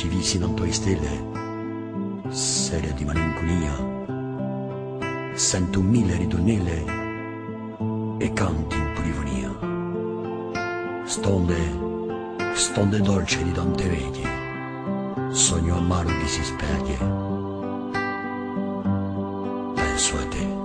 Noci visi non tue stelle, sere di malinconia, sento mille ritornelle e canti in polifonia. Stonde dolci di tante veglie, sogno amaro che si speglie, penso a te.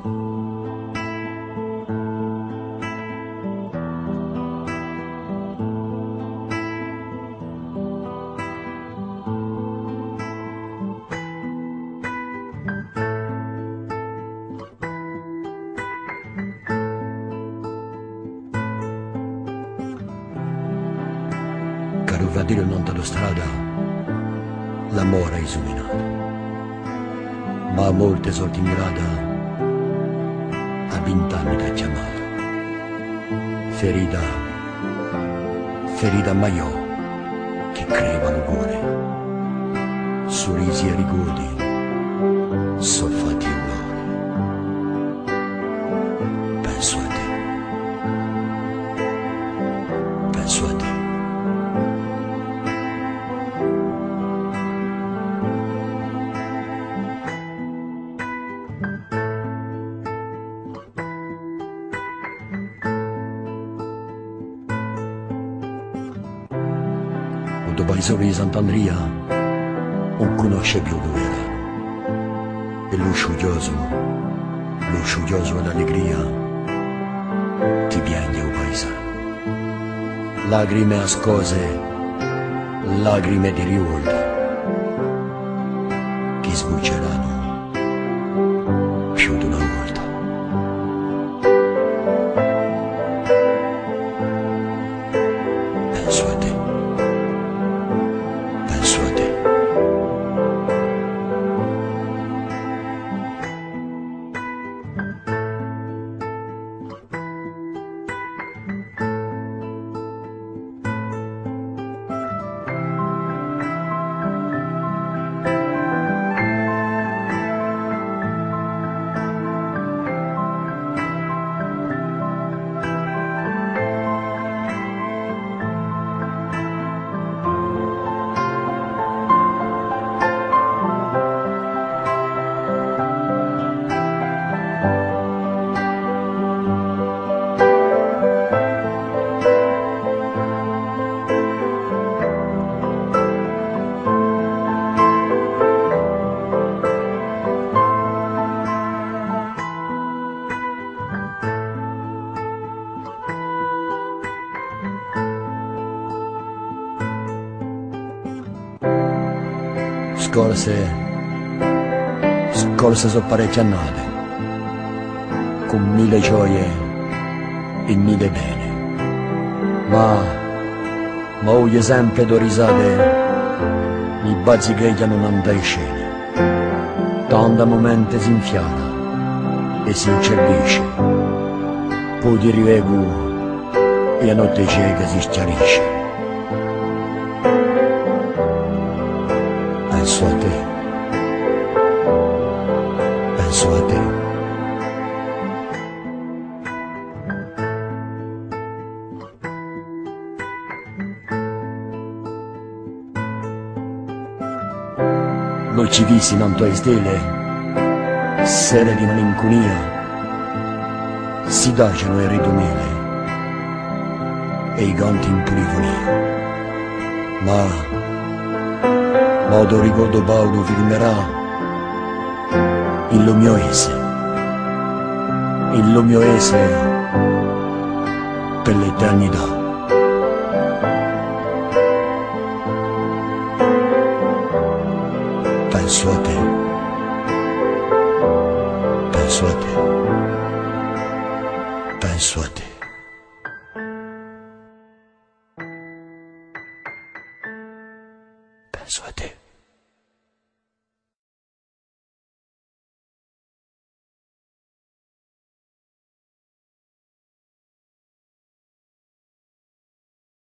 Caro fratello non dalla strada, l'amore è illuminato, ma a molte sorti mirata, a 20 anni ti ha chiamato. Ferita maiò, che creva il cuore, sorrisi e ricordi, soffatti e gloria. Penso a te, penso a te. Quando paesore di Sant'Andria non conosce più dove era, e lo sciuglioso e l'allegria ti piange o paesano. Lacrime ascose, lacrime di rivolta, che sbucceranno più di una volta. Penso a te. Penso a te. Scorse sono parecchie annate, con mille gioie e mille bene, ma voglio sempre do risate, i bazzi che non andai scene, tanti momenti si infiala e si incervisce, poi ti rivedo e la notte cieca si schiarisce. Penso a te, penso a te. Non ci visi non tue stelle, sere di malinconia, si daciano e ritornelle e i canti in polifonia. Ma modo ricordo Paolo firmerà il mio ese per l'eternità. Penso a te, penso a te, penso a te.